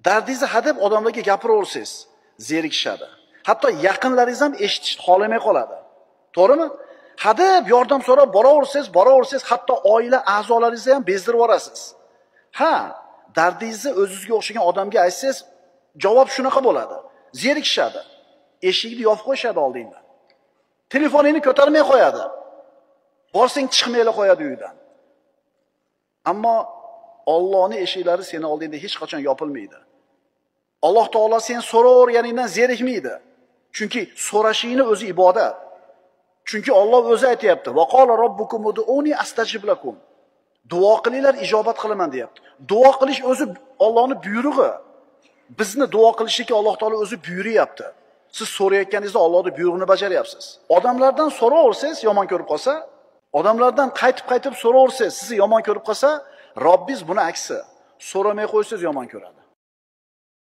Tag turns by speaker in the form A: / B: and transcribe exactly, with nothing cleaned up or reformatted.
A: Dardingizni hadeb odamlarga gapiraversangiz, zerikishadi. Hatto yaqinlaringiz ham eshitishni xohlamay qoladi. To'g'rimi? Hadeb yordam so'rab boraversangiz, boraversangiz, hatto oila a'zolaringizni ham bezdirib yuborasiz. Ha, dardingizni o'zingizga o'xshagan odamga aytsangiz, javob shunaqa bo'ladi. Zerikishadi. Eshikni yopib qo'yishadi oldingdan. Telefoningni ko'tarmay qo'yadi. Borsang chiqmayla qo'yadi uydan. Ammo Allohning eshiklari seni oldingda hech qachon yopilmaydi. Alloh taolo sen so'raverganingdan zerikmaydi. Chunki so'rashingni o'zi ibodat. Chunki Alloh o'zi aytayapti: "Va qala robbukum ud'uni astajib lakum." Duo qilinglar, ijobat qilaman deyapti. Duo qilish o'zi Allohning buyrug'i. Bizni duo qilishga Alloh taolo o'zi buyuryapti. Siz so'rayotganingizda Allohning buyrug'ini bajaryapsiz. Odamlardan so'raversangiz, yomon ko'rib qolsa, odamlardan qaytib-qaytib so'raversangiz, sizni yomon ko'rib qolsa, Robbingiz buni aksi. So'ramay qo'ysangiz yomon ko'radi.